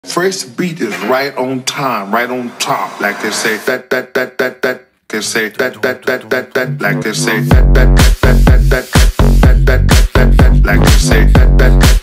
First beat is right on time, right on top. Like they say that. They say that. Like they say that. Like they say that.